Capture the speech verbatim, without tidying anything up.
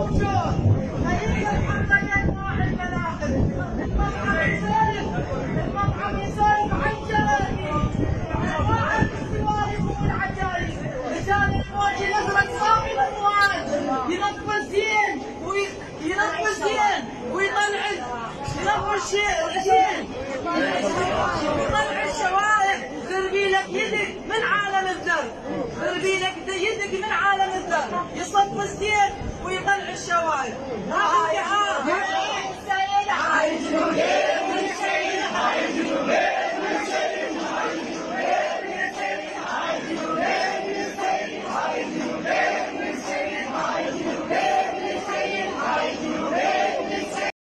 المطعم يسولف عن جلاله، واحد بالسوالف والعجايب، رجال الموج الازرق صافي الاموال، ينظف زين وينظف زين ويطلع ينظف شيء زين ويطلع الشوارع. ضربي لك يدك من عالم الذر، ضربي لك يدك من عالم الذر، يصب الزين